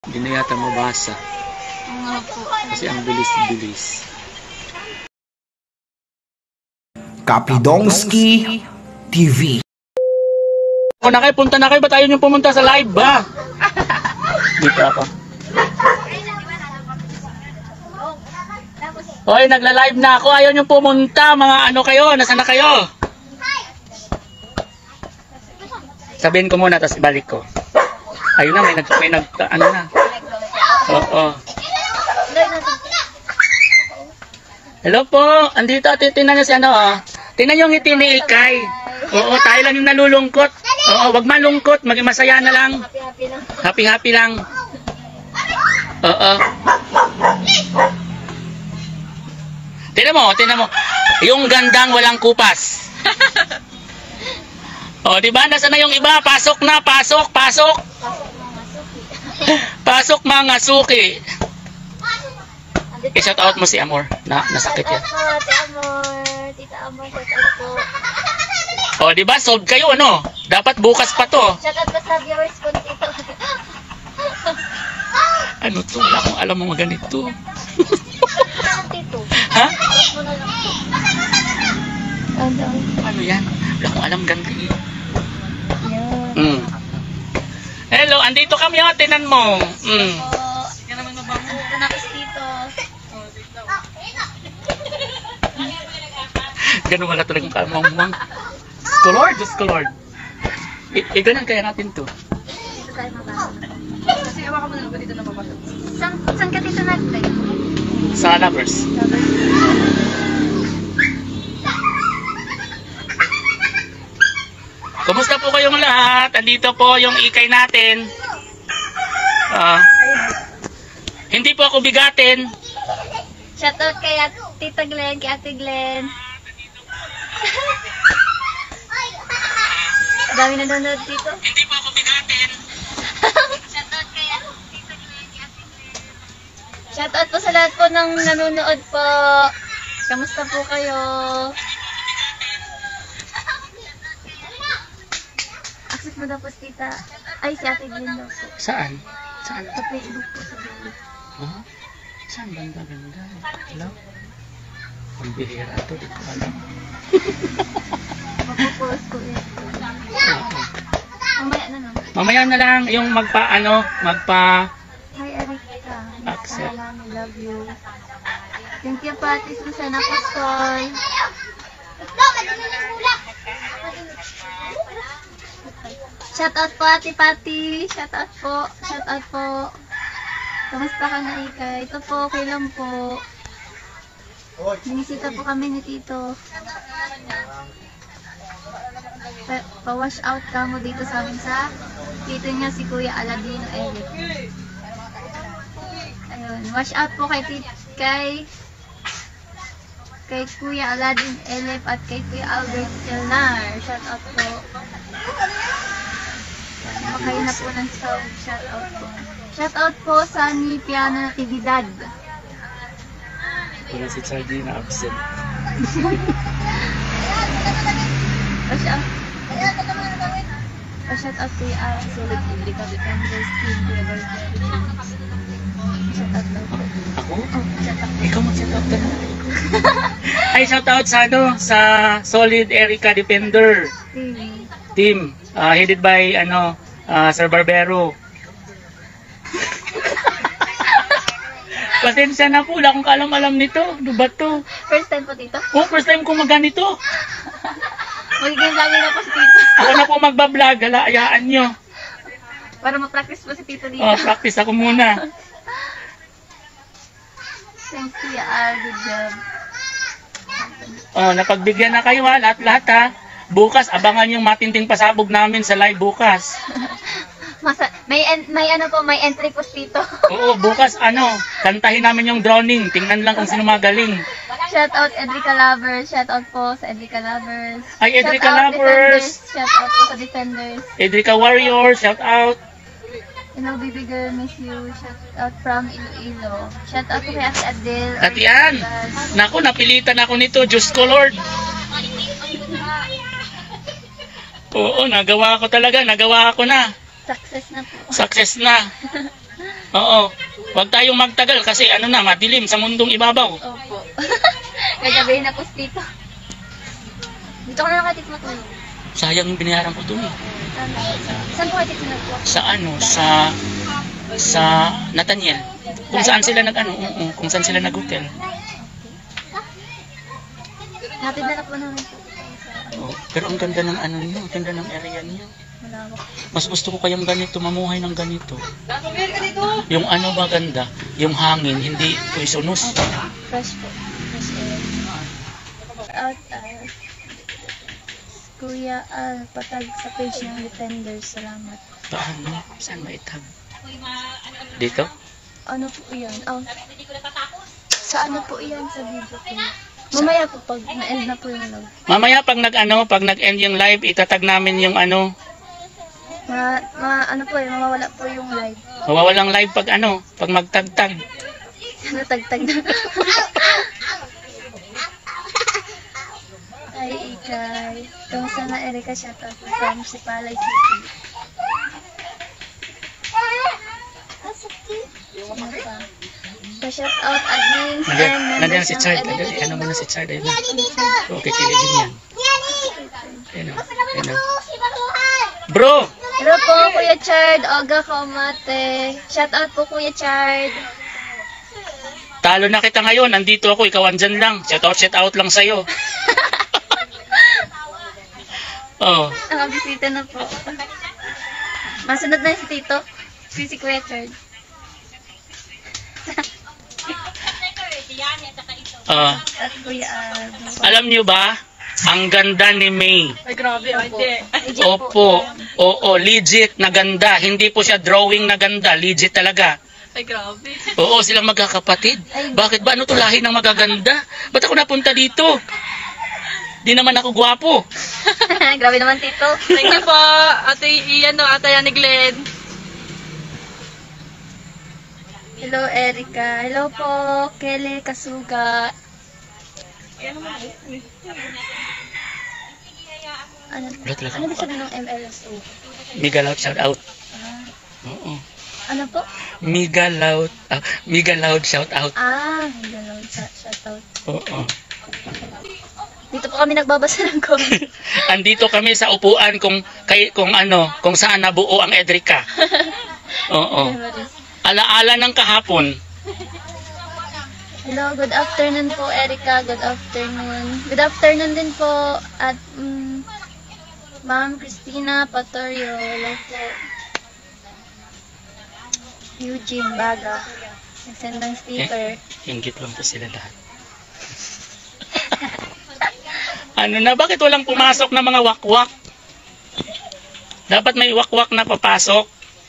Hindi na yata mabasa. Nga po. Kasi ang bilis-bilis. Kapidongski TV. Kung na kayo, punta na kayo. Ba't ayaw nyo pumunta sa live ba? Dito ako. Hoy, nagla-live na ako. Ayaw nyo pumunta. Mga ano kayo? Nasaan na kayo? Sabihin ko muna, tapos ibalik ko. Ayun na, may nag ano na. Oo. Hello po. Andito, tinan nyo si ano, oh. Tingnan yung ngiti ni Ikay. Oo, tayo lang yung nalulungkot. Oo, wag malungkot. Maging masaya na lang. Happy-happy lang. Oo. Tingnan mo. Yung gandang walang kupas. O, diba? Nasaan na yung iba? Pasok na, pasok. Pasok mga suki. I-shout out mo si Amor. Nasakit yan. Tita Amor, shout out po. O, diba? Solve kayo, ano? Dapat bukas pa to. Shout out pa sa viewers ko, Tito. Ano to? Wala akong alam mga ganito. Tito. Ha? Ano yan? Wala akong alam ganito. Hello, andito kami, oh. Tinan mo. Sige naman mabango. Ito na kasi Tito. Ganun wala talagang kamamang. Diyos ko Lord. Ganun kaya natin to. Dito tayo mabango. Kasi awa ka mo na lang ba dito na mabasa? Saan ka Tito nag-live? Sa Lovers. Kumusta po kayong lahat? Andito po yung Ikay natin. Hindi po ako bigatin. Shoutout kay Tita Glenn, kay Ate Glenn. Dami nanonood dito. Hindi po ako bigatin. Shoutout kay Tita Glenn, kay Ate Glenn. Shoutout po sa lahat po ng nanonood po. Kamusta po kayo? Accept mo daw po Tita. Ay, si Ate Glenn daw po. Saan? Sa Facebook po sa Facebook. Huh? Saan ganda? Hello? Ang bihira to, di ko alam. Mapopost ko ito. Mamaya na lang. Mamaya na lang yung magpa. Hi Erika. Accept. Salamat, love you. Thank you Pati Susan Apostol. Shout out po Ate Pati. Shout out po. Kamusta ka na Ika? Ito po, okay lang po. Binisita po kami ni Tito. Pa-wash out ka mo dito sa amin sa Tito niya si Kuya Aladino Eric. Ayun, wash out po kay Kuya Aladin Elef at kay Kuya Albert Kelnar. Shout out po. Makain na po ng sound. Shout out po. Shout out po sa ni Piano Natividad. Wala si Charlie na absent. Shout out kay Solid Indica Defenders Team Kuya Barbary James. Shout out daw po. Ako? Oh, shout out. Ikaw mag-shout out ka na. Ay, shout out sa sa Solid Erica Defender Team. Headed by Sir Barbero. Pasensya na po, wala akong kaalam-alam nito. Ano ba to? First time po Tito? Oh, first time ko maganito. Magiging vlogger na po si Tito. Ako na po magbablog, hayaan nyo. Para ma-practice po si Tito dito. Oh, practice ako muna. Thanks Kuya Al, good job. Oh, napagbigyan na kayo ha, lahat ha. Bukas, abangan yung matinding pasabog namin sa live bukas. May entry po si Tito. Oo, bukas kantahin namin yung drowning. Tingnan lang kung sino magaling. Shout out Edrica Lovers. Shout out po sa Edrica Lovers. Ay, Edrica Shout out Lovers. Defenders. Shout out po sa Defenders. Edrica Warrior, shout out. Hello baby girl, miss you. Shout out from Iloilo. Shout out po kay Ate Adele. Ate Ann. Naku, napilitan ako nito. Diyos ko Lord. Oo, nagawa ko na. Success na po. Success na. Oo. Huwag tayong magtagal kasi ano na, madilim sa mundong ibabaw. Opo. Gagabihin ako dito. Dito ko na lang katit matulog. Sayang yung binayaran ko dun eh. Saan po katit matulog? Sa ano, sa Nathaniel. Kung saan sila kung saan sila nag-hotel. Hatid na lang po namin po. Oh, pero ang ganda ng ano niyo, ang ganda ng area niyo. Malawak. Mas gusto ko kayang ganito, mamuhay ng ganito. Yung ano ba ganda, yung hangin, hindi poisonous. Fresh po. Fresh air. At, Kuya Al, patag sa page ng Defenders. Salamat. Paano? Saan maitag? Dito? Ano po yan? Oh. Sa ano po yan sa video ko? Mamaya po pag na-end na po yung live. Mamaya pag nag-end yung live, itatag namin yung ano. Ano po mawawala po yung live. Mawawalang live pag magtagtag. Natagtag na. Ay, Ikay. Kamusta na Erika? Shoutout from Sipalay City. Sino pa? Pa-shoutout admins and Nandiyan members si ng Chard. Edit. Ano muna si Chard? Ayun na. Okay, kiligin yan. Ayun na. Ayun na. Bro! Hello po, Kuya Chard. Oga Kaumate. Shoutout po, Kuya Chard. Talo na kita ngayon. Nandito ako. Ikaw andyan lang. Shout out lang sa'yo. Oh. Nakabisita na po. Masunod na si Tito. Si Kuya Chard. At Kuya Aldo. Alam niyo ba? Ang ganda ni May. Ay, grabe. Ay, di. Legit Opo. po. Oo, legit na ganda. Hindi po siya drawing na ganda. Legit talaga. Ay, grabe. Oo, silang magkakapatid. Bakit ba? Ano to lahi ng magaganda? Ba't ako napunta dito? Di naman ako gwapo. Grabe naman, Tito. Thank you po, Ate Ian, no, Ate Yana Glenn. Hello, Erika. Hello po, Kelly Kasuga. Ano ba sabi ng MLSO? Mega loud shout out. Ah, Oo. ano po? Mega loud shout out. Hello, shoutout. Oo. Dito po kami nagbabasa ng comment. Andito kami sa upuan kung saan nabuo ang Edrica. Oo. Memories. Alaala ng kahapon. Hello, good afternoon po, Erika. Good afternoon. Good afternoon din po at Ma'am Christina Patorio. Hello po. Eugene Baga. Nagsend ng sticker. Inggit lang po sila lahat. Ano na, bakit walang pumasok na mga wakwak? Dapat may wakwak na papasok.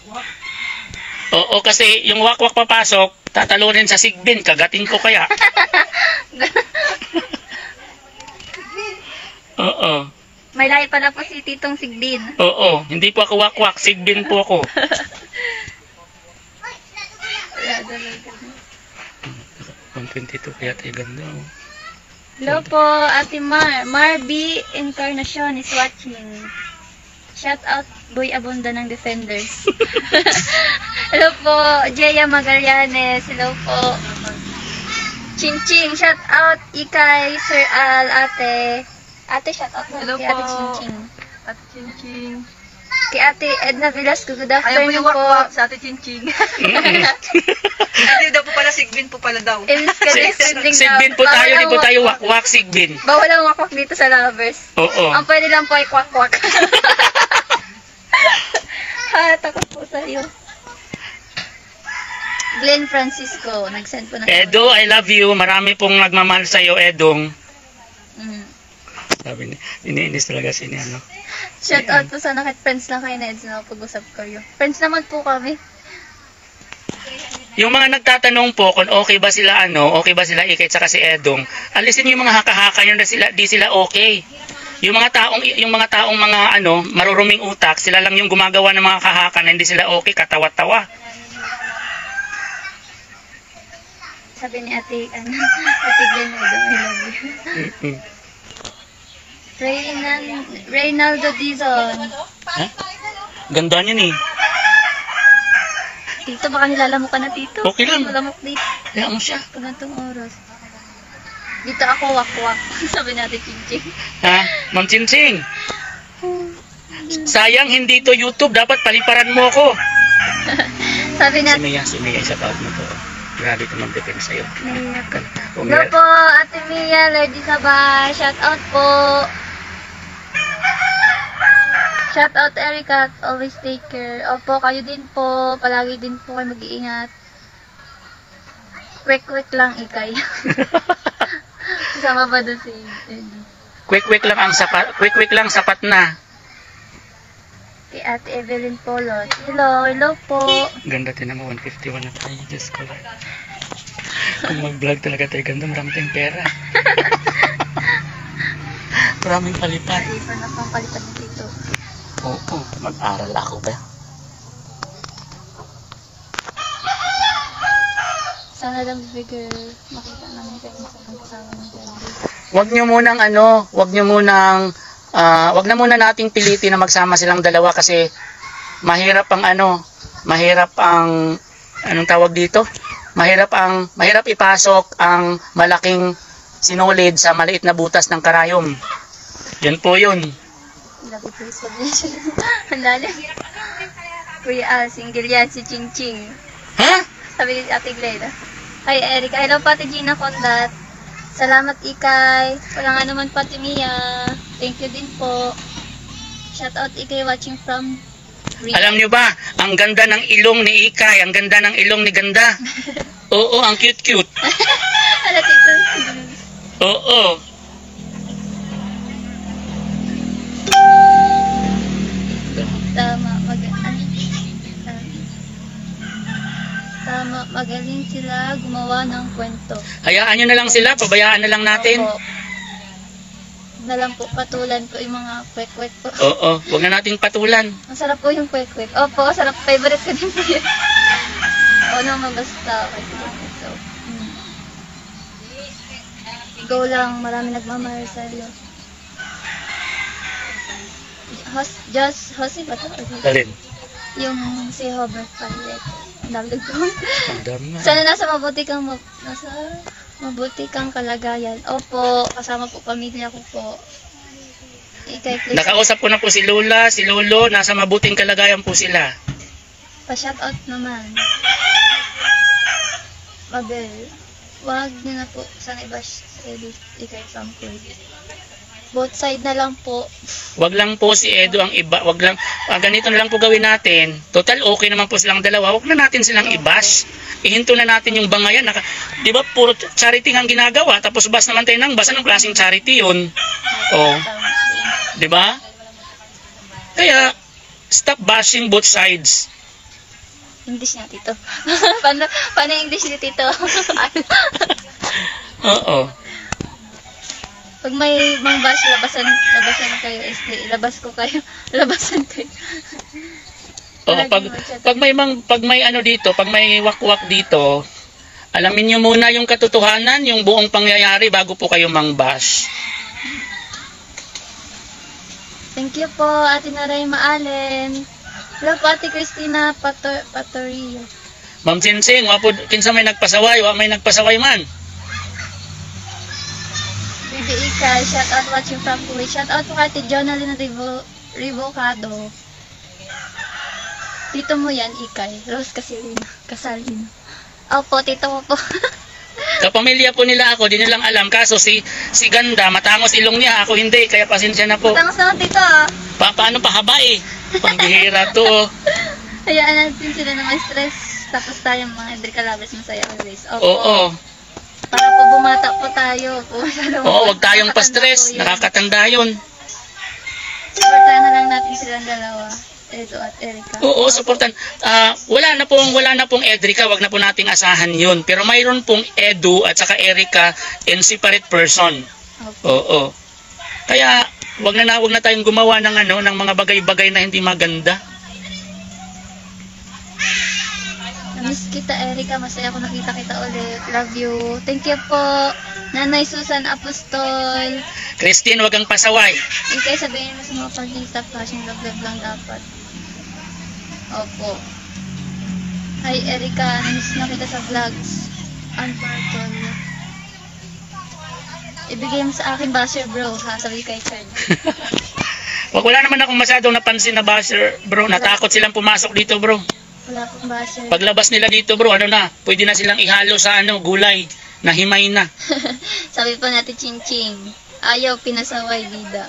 Oo, kasi yung wakwak papasok, tatalunin sa sigbin, kagatin ko kaya. Oo. May lahi pala po si Titong Sigbin. Oo, hindi po ako wakwak, sigbin po ako. Wala talaga. 122 kaya tayo ganda. Oh. Hello po, Ate Marby Encarnacion is watching. Shout out Boy Abunda ng Defenders. Hello po, Jeya Magallanes. Hello po. Ching Ching, shout out Ikay, Sir Al, Ate. Ate, shout out Hello kay Ate po. Ching Ching. Ate Chinching. Kay Ate Edna Velasco, good Ayaw po afternoon yung po. wakwak sa Ate Chinching. Hindi daw po pala, Sigbin po pala daw. Imbis ka din, Sigbin po tayo, di po tayo wakwak, sigbin. Bawal ang wakwak dito sa lovers. Oo. Ang pwede lang po ay kwak-kwak. Takot po sa'yo. Glenn Francisco, nag-send po ng... Edo, I love you. Marami pong nagmamahal sa'yo, Edong. Mm. Sabi niya, iniinis talaga si niya, no? Shout out po sana kahit friends lang kayo na Eds na pag-usap kayo. Friends naman po kami. Yung mga nagtatanong po kung okay ba sila okay ba sila Ikay tsaka si Edong, alisin yung mga haka-haka yun na di sila okay. Yung mga taong maruruming utak, sila lang yung gumagawa ng mga kahaka na hindi sila okay, katawa-tawa. Sabi ni Ate Glenn, I love you. Reynaldo Dizon. Ha? Ganda niyan eh. Tito, baka nilalamok ka na, Tito. Okay lang. Malamok dito. Kaya mo siya. Pag ganitong oras. Dito ako, wak-wak. Sabi natin, Chinching. Ha? Ma'am Chinsing. Sayang hindi to YouTube. Dapat paliparan mo ako. Sabi natin, Si Mia, isa tawag mo to. Grabe ito mag-depend sa'yo. Naiyak ko. Kung Hello po, Ate Mia, Lordy Sabah. Shout out po. Shout out Erica, always take care. Opo, kayo din po. Palagi din po kayo mag-iingat. Quick lang, Ikay. Kasama ba doon si Eddie? quick lang sapat na. Kay Ate Evelyn Polot. Hello po. Ganda, tinan mo, 151 na tayo. Diyos ko lang. Kung mag-vlog talaga tayo ganda, marami tayong pera. Maraming palipat. Paper na pang palitan ni Tito. Oo, mag-aral ako ba? Sana lang bigger makita namin kayo sa kasama ng Daddy. Wag na muna nating pilitin na magsama silang dalawa kasi mahirap anong tawag dito? Mahirap ipasok ang malaking sinulid sa maliit na butas ng karayom. Yan po yun. Lagi po sa siya. Ang lalim. Kuya single yan si Ching Ching. Ha? Sabi ni Ate Gleda. Hi Erica, hello Pati Gina Condat. Salamat Ikay. Walang ano man Pati Mia. Thank you din po. Shout out Ikay watching from Riyadh. Alam nyo ba, ang ganda ng ilong ni Ikay, ang ganda ng ilong ni Ganda. Oo, ang cute-cute. Ano Tito? Oo. Tama, magaling sila gumawa ng kwento. Hayaan nyo na lang sila, pabayaan na lang natin. Opo. Na lang po, patulan po yung mga kwek-kwek po. Oo, huwag na nating patulan. Masarap po yung kwek-kwek. Opo, sarap. Favorite ko din po yun. Oo naman, basta. So, go lang. Marami nagmamahal sa'yo. Jose ba ito? Alin? Yung si Robert Pilot. Nablag ko. Ang dami nga. Sana nasa mabuti kang kalagayan. Opo, kasama po pamilya ko po. Ikay please. Nakausap ko na po si Lola, si Lolo, nasa mabuting kalagayan po sila. Pa-shoutout naman. Mabel, wag niyo na po. Sana i-bash sa edit. Ikay from Kuwait. Both side na lang po. Wag lang po si Edo ang iba, wag lang, ganito na lang po gawin natin. Total okay naman po silang dalawa, wag na natin silang i-bash. Ihinto na natin yung bangayan. Di ba puro charity ang ginagawa, tapos bas naman tayo ng bas, anong klaseng charity yun? Oh, di ba? Kaya, stop bashing both sides. English niya, Tito. paano English ni Tito? Oo. Pag may mang bash, labasan kayo. Ilabas ko kayo. Labasan kayo. Oo, pag may ano dito, pag may wakwak dito, alamin nyo muna yung katotohanan, yung buong pangyayari bago po kayo mang-bash. Thank you po, Ate Naray Maalen. Hello po, Ate Christina Patorio. Ma'am Chinsing, kinsa may nagpasaway, may nagpasaway man. Bibi Ikay, shout out watching from Kuwait. Shout out po kay Ate Jonalyn Revocado. Tito mo yan, Ikay. Rose Casalino. Opo, tito mo po. Kapamilya po nila ako, di nilang alam. Kaso si Ganda, matangos ilong niya, ako hindi, kaya pasensya na po. Matangos naman, tito ah. Paano pahaba eh? Pangbihira to. Hayaan natin sila na may stress. Tapos tayo mga Edrica Labes, masaya always. Opo. Oo. Para po bumata po tayo. Oo, wag tayong pa-stress. Nakakatanda yun. Supportahan na lang natin silang dalawa. Edo at Erica. Oo, supportan. Wala na pong Edrica, wag na po nating asahan yun. Pero mayroon pong Edu at saka Erica in separate person. Okay. Oo. Kaya wag na tayong gumawa ng mga bagay-bagay na hindi maganda. Miss kita, Erica. Masaya ako nakita kita ulit. Love you. Thank you po. Nanay Susan Apostol. Christine, wag kang pasaway. Ikay sabihin mo sa mga pag-insta fashion love lang dapat. Opo. Hi Erika, namiss na kita sa vlogs. Unbarton. Ibigay mo sa akin basher bro, ha? Sabi kay Chad. Wag, wala naman akong masyadong napansin na basher, bro. Natakot silang pumasok dito, bro. Wala akong basher. Paglabas nila dito, bro, ano na, pwede na silang ihalo sa gulay na himay na. Sabi pa natin Ching-Ching. Ayaw pinasaway bida.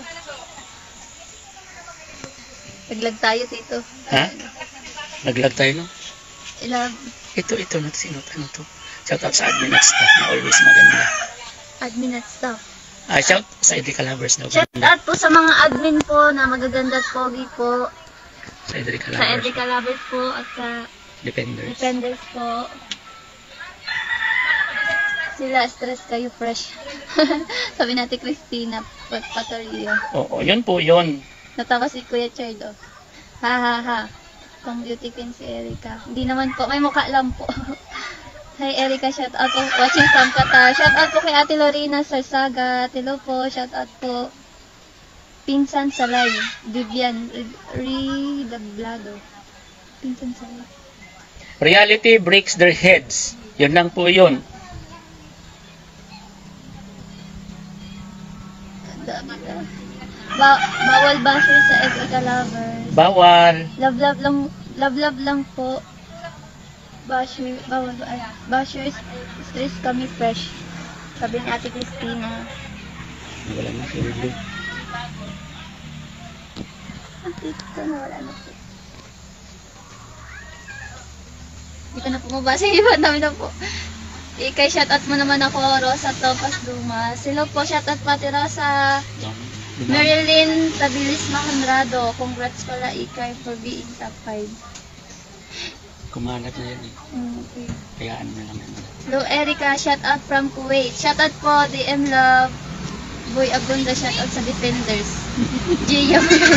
Naglag tayo dito. Ha? Naglag tayo, no? Ilag. Ito, ano to? Shout out sa admin at staff na always maganda. Admin at staff. Shout sa Edrica Lovers na Shout maganda. out po sa mga admin po na magaganda at pogi po. Sa Edrica Sa Lovers. Edrica Lovers po at sa Defenders. Defenders po. Sila, stress kayo, fresh. Sabi natin Christina Patorio. Oo, yun po, yun. Natawa si Kuya Chardo. Ha ha ha. Kung beauty queen si Erika. Hindi naman po, may mukha lang po. Hi Erika, shout out po. Watching from Qatar. Shout out po kay Ate Lorena Sarsaga. Hello po, shout out po. Pinsan sa live. Vivian Redablado. Pinsan sa live. Reality breaks their heads. Yun lang po yun. Bawal basher sa Erika Lovers. Bawal. Love lang po. Basher, bawal ba? Basher, stress kami fresh. Sabi ni Ate Christina. Wala na si Ruby. Ito na, wala na po. Hindi ko na po mabasa. Iba namin na po. Ikay, shoutout mo naman ako, Rosa Topas Dumas. Hello po, shoutout pati Rosa. Marilyn Tabilis Maconrado. Congrats pala, Ikay, for being top 5. Kumalat na yan eh. Okay. Kaya ano na lang yan. Hello, Erika. Shoutout from Kuwait. Shoutout po, DM Love. Boy Abunda, shoutout sa Defenders. Gia,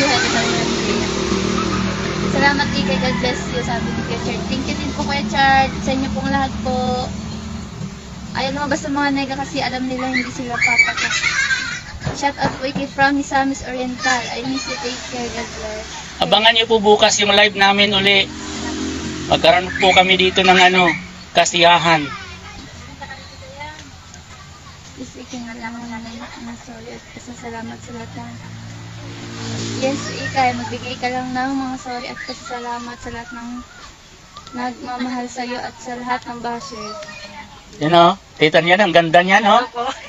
salamat Ikay, God bless you, sabi ni Kuya Chard. Thank you din po Kuya Chard. Sa inyo pong lahat po. Ayaw lumabas sa mga nega kasi alam nila hindi sila papata. Shoutout po Ikay from Misamis Oriental. I miss you, take care, God bless. Abangan niyo po bukas yung live namin uli. Magkaroon po kami dito ng kasiyahan. Isikin na lang ng sorry at pasasalamat sa lahat ng... Yes, Ikay, magbigay ka lang ng mga sorry at pasasalamat sa lahat ng nagmamahal sa'yo at sa lahat ng bashers. Yan o, tita niyan, ang ganda niyan o.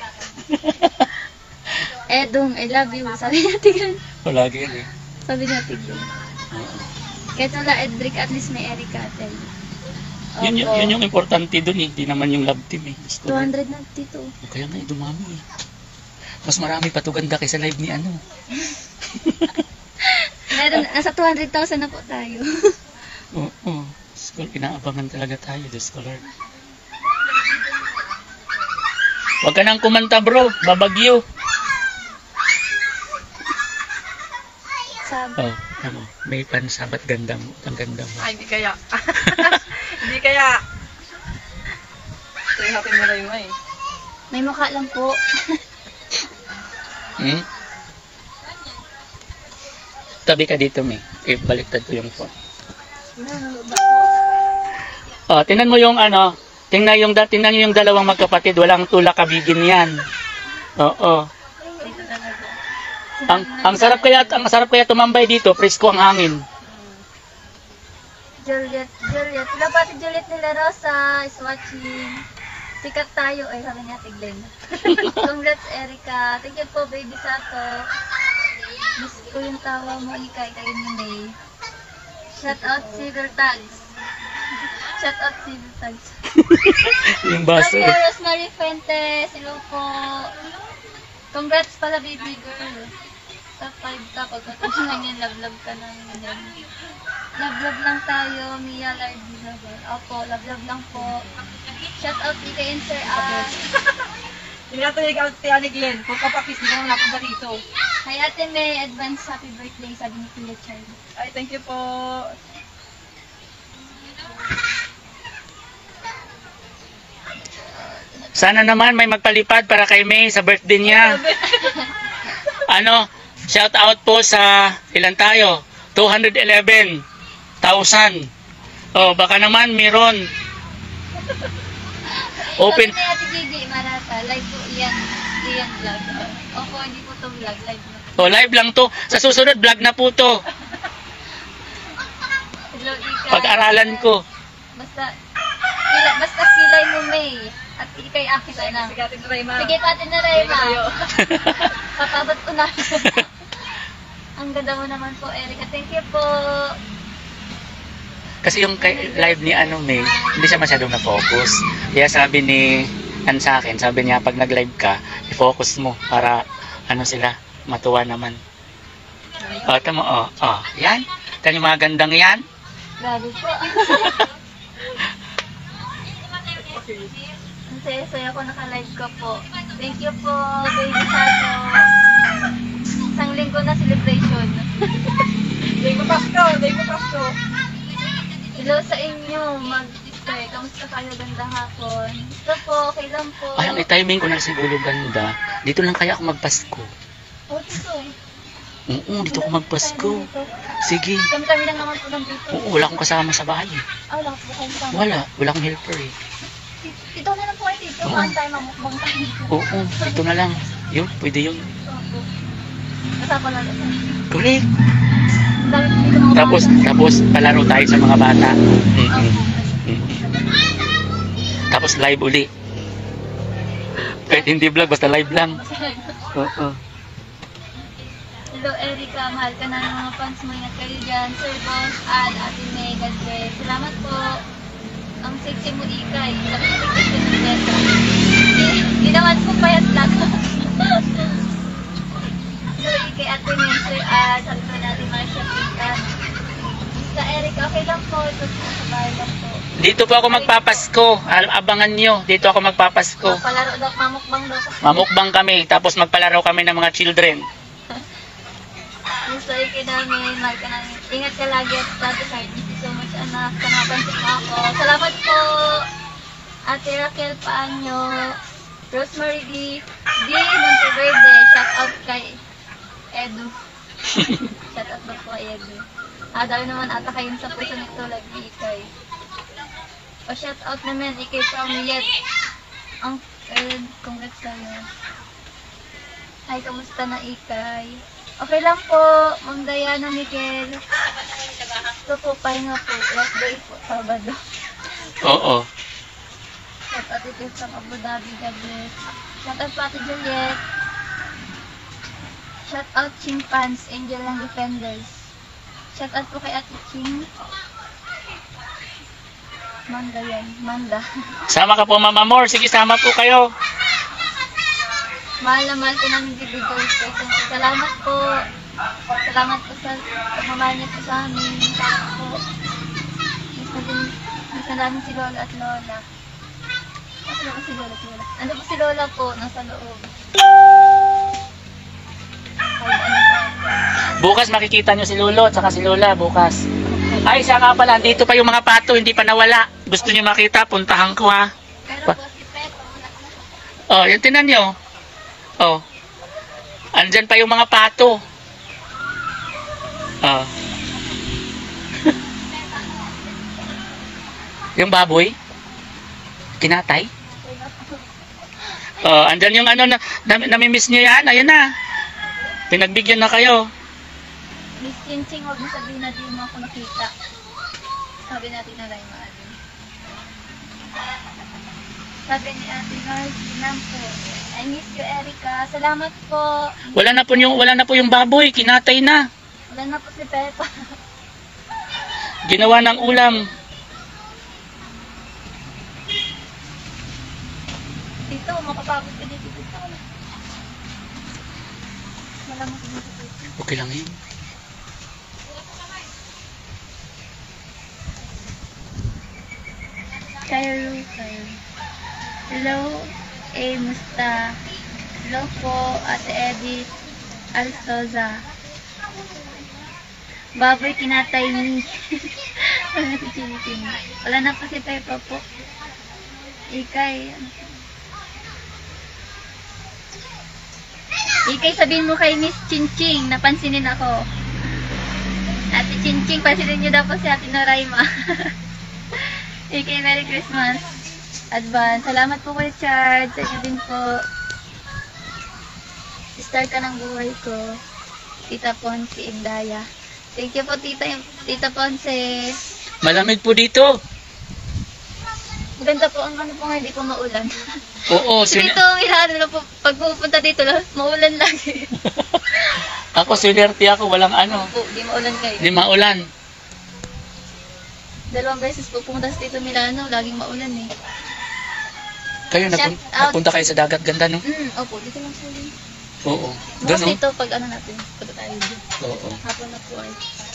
Edong, I love you. Sabi niya tigran. Lagi yan eh. Sabi niya tigran. Kaya tula, Edric, at least may Erika atin. Yun yung importante dun eh. Di naman yung love team eh. 200 na dito. Kaya nga dumami eh. Mas marami pa to ganda kaysa live ni ano. Meron, nasa 200,000 na po tayo. Oo. School, inaabangan talaga tayo. The scholar. Huwag ka nang kumanta bro. Babagyo. Sabi. Oh, ano, may pansabat ganda mo. Ang ganda mo. Ay, hindi kaya. Hindi kaya. Ito natin mo na yung ay. May mukha lang po. Hmm? Tabi ka dito, May. Baliktad ko yung phone. Oh, tingnan mo yung tingnan yung dalawang magkapatid, walang tulak kabigin yan. Oo. Ang sarap kaya tumambay dito, presko ang hangin. Juliet. Hello pati Juliet nila Rosa is watching. Sikat tayo. Ay, sabi niya, tiglen. Congrats, Erika. Thank you po, baby Sato. Miss ko yung tawa mo, Ikay. Kayo ni May. Shout out Silver Tags. Shout out Silver Tags. Yung baso. Hello, Rosemary Fuentes. Hello po. Congrats pala, baby girl. Top 5 ka. Pagkatapos na yan, love ka na yan. Love lang tayo, Mia Lardina. Opo, love lang po. Shout out di kay Sir Hindi natin yung Ate Glenn. Kung kapakis, hindi naman napunta rito. Hi Ate May, advance happy birthday, sabi ni Kuya Charlie. Ay, thank you po. Sana naman may magpalipad para kay May sa birthday niya. Shout out po sa ilan tayo? 211,000. Oh, baka naman meron. Open. Sabi ni Ate Gigi Marata, live po iyan. Iyan vlog. Opo, hindi po to vlog. Live na. Oh, live lang to. Sa susunod, vlog na po to. Hello, Ikay. Pag-aralan ko. Basta kilay mo, May. At ikay akin na. Sige, Ate Rayma. Sige, Ate na Rayma. Papabat ko na. Ang ganda mo naman po, Erica. Thank you po. Kasi yung live ni May, hindi siya masyadong na-focus. Kaya sabi ni sa akin, sabi niya, pag nag-live ka, i-focus mo para sila, matuwa naman. O, tamo, yan. Kan yung mga gandang yan. Grabe po. Ang saya-saya ko naka-live ko po. Thank you po, Baby Sato. Isang linggo na celebration. Day ko Pasko, day ko Pasko. Hello sa inyo, mag-sister. Kamusta kayo? Gandang hapon. Ito po, okay lang po. Ay, ang timing ko na siguro ganda. Dito lang kaya ako magpasko. Oh, dito. Oo, dito ako magpasko. Sige. Kami lang naman po lang dito. Oo, wala akong kasama sa bahay. Wala po kayo kasama. Wala akong helper eh. Dito na lang po kayo dito. Kaan tayo mamukbang tayo. Oo, dito na lang. Yun, pwede yun. Opo. Kasama na lang. Correct. Dami dito mga Tapos palaro tayo sa mga bata. Tapos live uli. Kahit hindi vlog, basta live lang. Oo. Hello Erica, mahal ka na ng mga fans mo. Ingat kayo dyan. Sir Boss, Ate May, God bless. Salamat po. Ang sexy mo, Ikay. Sabi ko, sexy mo, Teta. Hindi naman po payat lang. So, Ikay, Ate May, Sir sabi ko natin, Marcia Pika. Sa Erica, okay lang po. Ito po sa bahay lang po. Dito po ako magpapasko. Abangan nyo. Dito ako magpapasko. Palaro daw, mamukbang daw. Mamukbang kami. Tapos magpalaro kami ng mga children. Gusto ikay namin, mahal ka namin. Ingat ka lagi at Ate Card. Thank you so much, anak. Kanapansin mo ako. Salamat po, Ate Raquel Paanyo, Rosemary D. Monteverde. Shout out kay Edu. Shout out po kay Edu. Dahil naman ata kayo sa puso nito, lagi ikay. O shout out naman, ikay Pamillet. Ang congrats sa'yo. Hi, kamusta na ikay? Okay lang po, Ma'am Diana Miguel. Ito po, pahinga po. Last day po, Sabado. Oo. Shout out ito from Abu Dhabi, God bless. Shout out po Ate Juliet. Shout out Chimpans, Angel ng Defenders. Shout out po kay Ate Ching. Manda yan, Manda. Sama ka po, Mama More. Sige, sama po kayo. Mahal na mahal ko namin bibigay ko. Salamat po. Salamat po sa pagmamahal niyo po sa amin. Salamat po. Miss na namin si Lola at Lola. Ano po si Lola at Lola? Ano po si Lola po? Nasa loob. Bukas makikita nyo si Lolo at saka si Lola. Bukas. Ay, siya nga pala. Dito pa yung mga pato. Hindi pa nawala. Gusto nyo makita? Puntahan ko ha. Pero po si Pepo. Oh, yan tinan nyo. Oh. Andyan pa yung mga pato. Oh. Yung baboy? Kinatay? Oh, andyan yung namimiss nyo yan. Ayan na. Pinagbigyan na kayo. Miss Chinching, huwag mo sabihin na di mo ako nakita. Sabi natin na lang maalim. Sabi ni Ate Nars, po. I miss you, Erica. Salamat po. Wala na po yung baboy. Kinatay na. Wala na po si Pepa. Ginawa ng ulam. Dito, makapagod ka dito. Wala mo dito. Okay lang yun. Kayo. Hello, musta? Hello po, Ate Edith Alsoza. Baboy kinatay ni. Wala na po si Pepa po. Ikay. Ikay, sabihin mo kay Miss Chinching, napansinin ako. Ate Chinching, pansinin niyo daw po si Ate Noraima. AK, Merry Christmas. Advance. Salamat po kay Chard. Sa inyo din po. Start ka ng buhay ko. Tita Ponce Indaya. Thank you po, Tita Ponce. Malamig po dito. Maganda po ang ano po nga, hindi po maulan. Oo, Kasi dito, na po, pag pupunta dito, maulan lagi. ako sinerte ako, walang ano. Po, di maulan kayo. Di maulan. 2 beses po pumunta sa Tito Milano, laging maulan eh. Kayo, Shout out. napunta kayo sa dagat, ganda no? Opo, dito lang po din. Oo. Bukas Doon no? dito, pag ano natin, punta tayo dito. Oo. Hapon na po ay.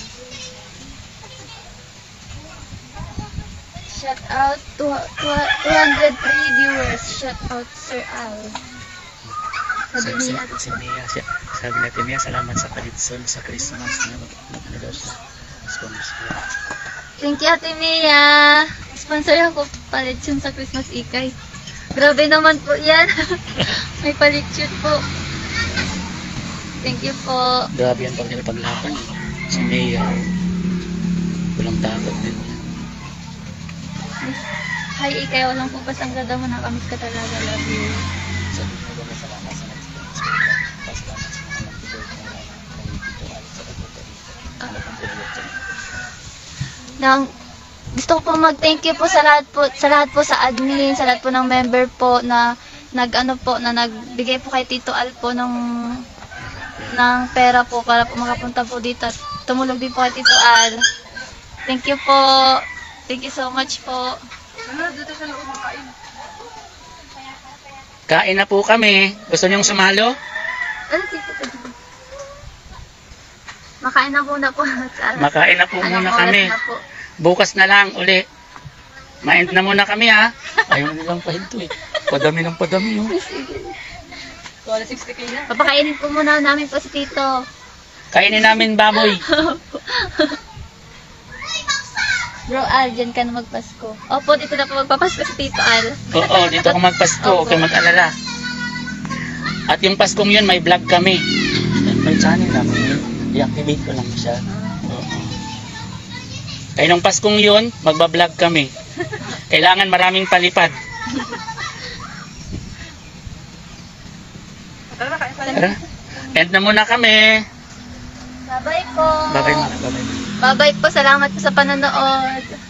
Shout out to 203 viewers. Shout out Sir Al. Sabi Si niya, Mia, sabi natin Mia, salamat sa kalitson sa Christmas na magdadaw siya. thank you Ate Mia. Sponsor ako palitsun sa Christmas ikay. Grabe naman po yan. May palitsun po. Thank you po. Grabe yan pag nilapaglaban. Si Mia, walang takot din. Hi ikay, walang po pasangga daw mo. Nakamiss ka talaga. Love you. Sabi ko ba salamat sa Gusto ko po mag-thank you po sa lahat po sa admin, sa lahat po ng member po na nagbigay po kay Tito Al po ng pera po para po makapunta po dito at tumulong din po kay Tito Al. Thank you po. Thank you so much po. Kain na po kami. Gusto niyong sumalo? Ano dito po? Makain na muna po. Makain na po muna kami. Na po. Bukas na lang uli. Maend na muna kami ha. Ayaw nilang pahinto eh. Padami ng padami oh. Wala 60k na. Papakainin po muna namin po si Tito. Kainin namin baboy. Bro Al, dyan ka na magpasko. Opo, dito na po magpapasko si Tito Al. Oo, dito ako magpasko. Huwag kayong mag-alala. At yung Paskong yun, may vlog kami. May channel ako. I-activate ko lang siya. Oo. Kaya nung Paskong yun, magbablog kami. Kailangan maraming palipad. Tara. End na muna kami. Bye-bye po. Bye-bye muna. Bye-bye. Bye-bye po. Salamat po sa panonood.